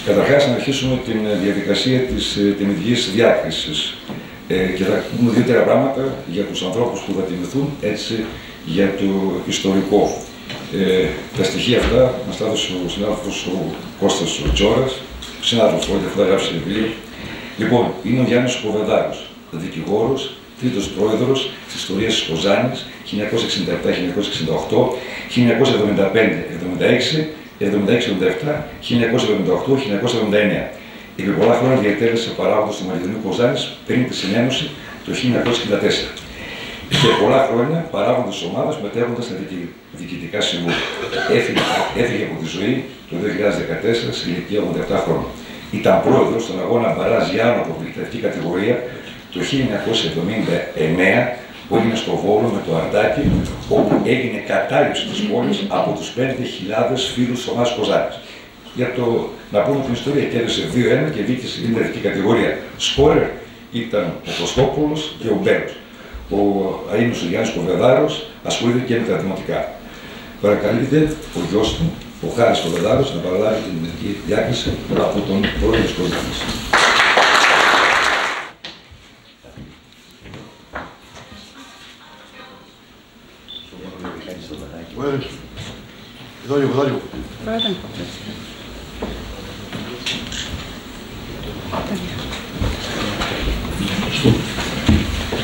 Καταρχάς, να αρχίσουμε την διαδικασία της τιμητικής διάκρισης. Και θα πούμε δύο-τρία πράγματα για τους ανθρώπους που θα τιμηθούν, έτσι για το ιστορικό. Τα στοιχεία αυτά μας τα έδωσε ο συνάδελφος ο Κώστας ο Τζόρας, συνάδελφος που θα γράψει βιβλίο. Λοιπόν, είναι ο Γιάννης Κοβεδάρος, δικηγόρος, τρίτος πρόεδρος της ιστορίας της Κοζάνης, 1967-1968, 1975-76, 76-77, 1978-1979. Επί πολλά χρόνια διατέλεσε παράγοντας του Μακεδονίου Κοζάνης πριν τη συνένωση το 1964. Και πολλά χρόνια παράγοντας της ομάδας μετέχοντας στα διοικητικά συμβούλια. Έφυγε από τη ζωή το 2014 σε ηλικία 87 χρόνων. Ήταν πρόεδρος στον αγώνα Μπαράζ Γιάννου από διοικητική κατηγορία το 1979 που έγινε στο Βόλο με το Αρτάκι, όπου έγινε κατάληψη της πόλης από τους 5.000 φίλους της ομάδας Κοζάνης. Για να πούμε την ιστορία, κέρδισε 2-1 και βγήκε στην ιντερνετική κατηγορία. Σκόρερ ήταν ο Κωστόπουλος και ο Μπέλος. Ο αείμνηστος ο Γιάννης Κοβεδάρος ασχολείται και με τα δημοτικά. Παρακαλείται ο γιος του, ο Χάρης Κοβεδάρος, να παραλάβει την ιντερνετική διάκριση από τον πρόεδρο της Κοζάνης. Εδώ λίγο. Πρόεδρε.